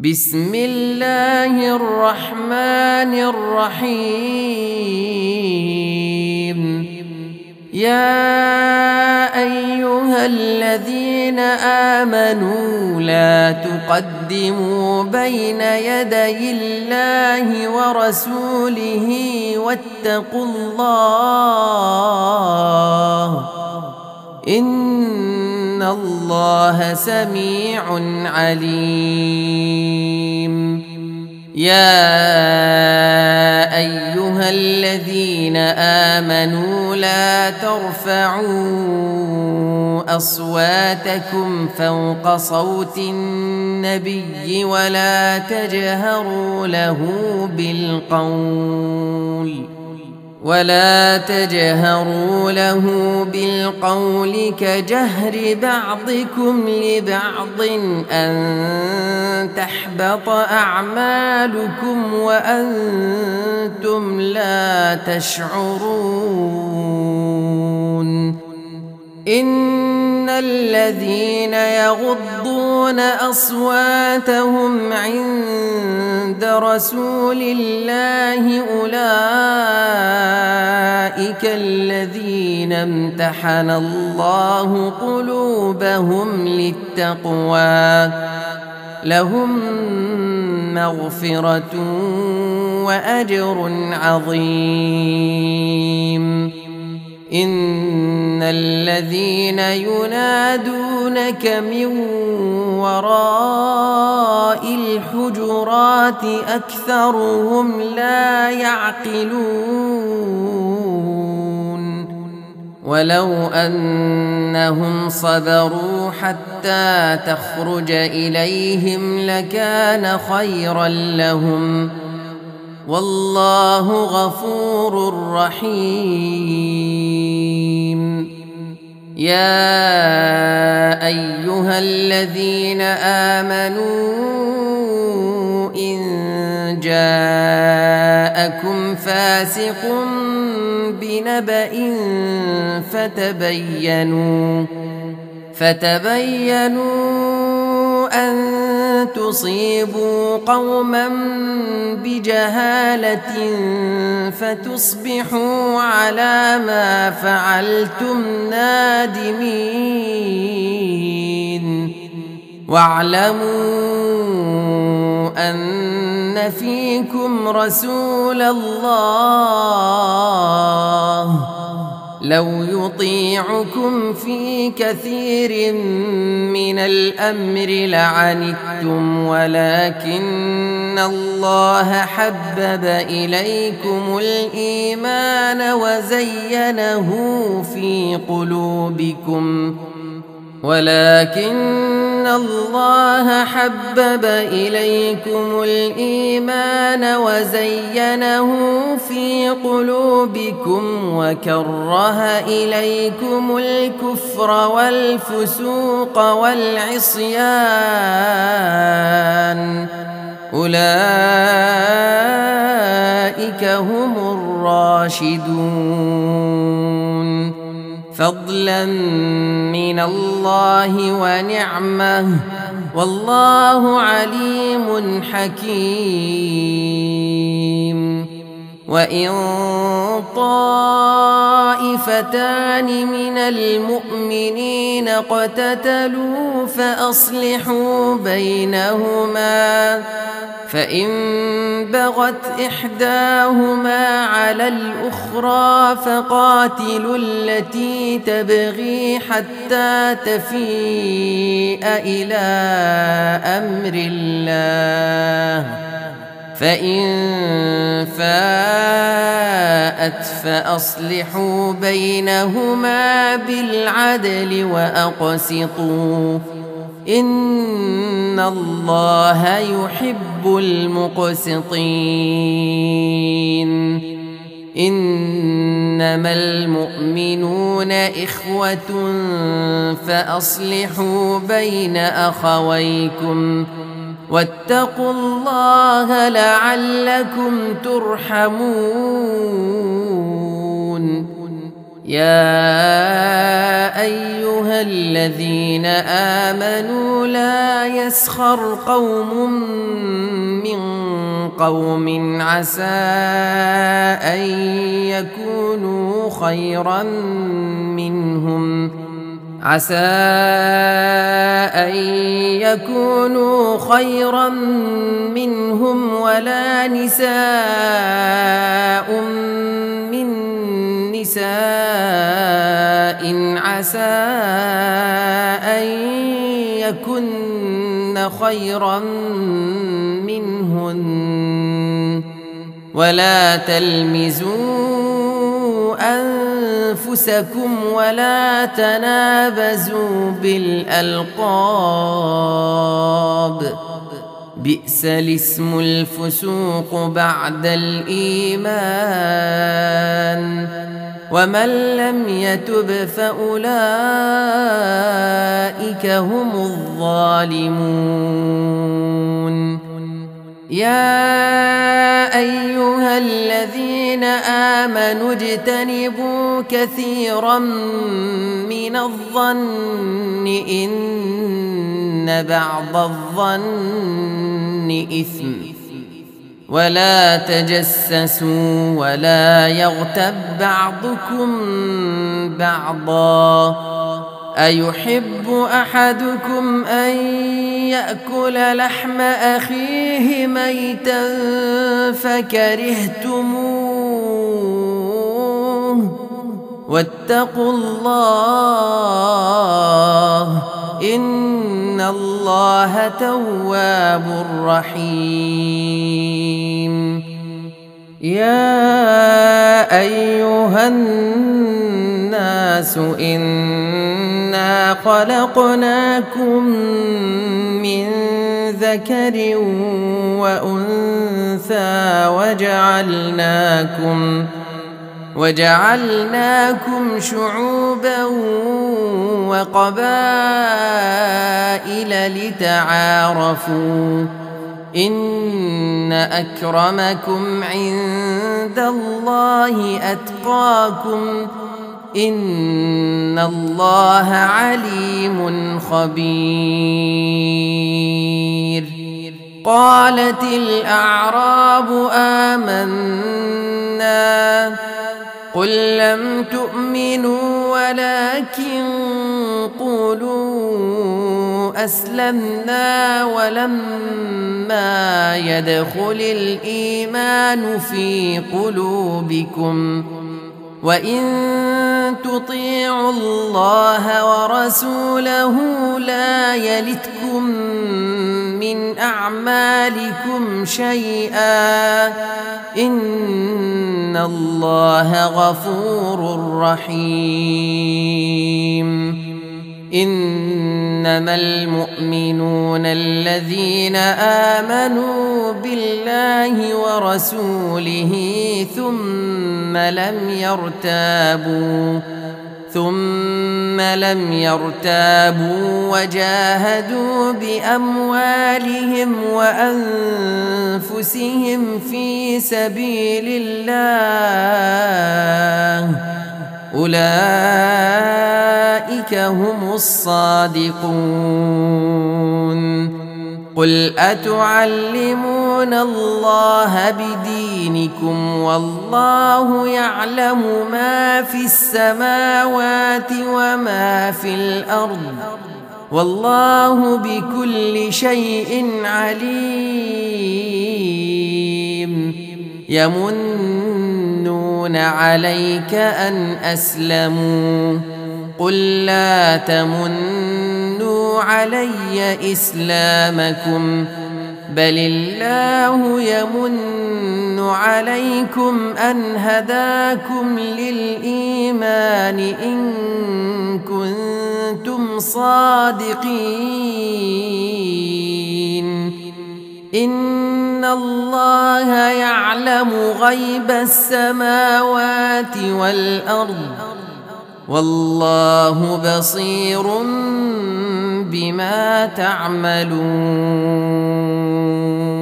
بسم الله الرحمن الرحيم. يا أيها الذين آمنوا لا تقدموا بين يدي الله ورسوله واتقوا الله إن الله سميع عليم. يا أيها الذين آمنوا لا ترفعوا أصواتكم فوق صوت النبي ولا تجهروا له بالقول كجهر بعضكم لبعض أن تحبط أعمالكم وأنتم لا تشعرون. إن الذين يغضون أصواتهم عند رسول الله أولئك الذين امتحن الله قلوبهم للتقوى لهم مغفرة وأجر عظيم. إن الذين ينادونك من وراء الحجرات أكثرهم لا يعقلون. ولو أنهم صبروا حتى تخرج إليهم لكان خيرا لهم والله غفور رحيم. يا أيها الذين آمنوا إن جاءكم فاسق بنبأ فتبينوا أن تصيبوا قوما بجهالة فتصبحوا على ما فعلتم نادمين. واعلموا أن فيكم رسول الله لو يطيعكم في كثير من الأمر لعنتم ولكن الله حبب إليكم الإيمان وزينه في قلوبكم وكره إليكم الكفر والفسوق والعصيان أولئك هم الراشدون فضلا من الله ونعمه والله عليم حكيم. وإن طائفتان من المؤمنين اقتتلوا فأصلحوا بينهما فإن بغت إحداهما على الأخرى فقاتلوا التي تبغي حتى تفيء إلى أمر الله فإن فاءت فأصلحوا بينهما بالعدل وأقسطوا إن الله يحب المقسطين. إنما المؤمنون إخوة فأصلحوا بين أخويكم واتقوا الله لعلكم ترحمون. يا أيها الذين آمنوا لا يسخر قوم من قوم عسى أن يكونوا خيرا منهم ولا نساء من نساء عسى أن يكن خيرا منهن ولا تلمزوا أنفسكم ولا تنابزوا بالألقاب بئس الاسم الفسوق بعد الإيمان ومن لم يتب فأولئك هم الظالمون يا أيها الذين آمنوا اجتنبوا كثيرا من الظن إن بعض الظن إثم ولا تجسسوا ولا يغتب بعضكم بعضا أيحب أحدكم أن يأكل لحم أخيه ميتا فكرهتموه واتقوا الله إن الله تواب رحيم يا أيها الناس إنا خلقناكم من ذكر وأنثى وجعلناكم شعوبا وقبائل لتعارفوا إن أكرمكم عند الله أتقاكم إن الله عليم خبير قالت الأعراب آمنا قل لم تؤمنوا ولكن قولوا أسلمنا ولما يدخل الإيمان في قلوبكم وإن تطيعوا الله ورسوله لا يلتكم من أعمالكم شيئا إن الله غفور رحيم إنما المؤمنون الذين آمنوا بالله ورسوله ثم لم يرتابوا وجاهدوا بأموالهم وأنفسهم في سبيل الله أولئك هم الصادقون قل أتعلمون الله بدينكم والله يعلم ما في السماوات وما في الأرض والله بكل شيء عليم يمنون عليك أن أسلموا قل لا تمنوا علي إسلامكم بل الله يمن عليكم أن هداكم للإيمان إن كنتم صادقين إن الله يعلم غيب السماوات والأرض والله بصير بما تعملون